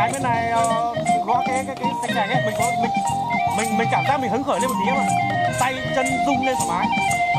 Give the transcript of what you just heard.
đánh bên này gõ cái xanh đèn ấy, mình cảm giác mình hứng khởi lên một tí mà tay chân rung lên thoải mái.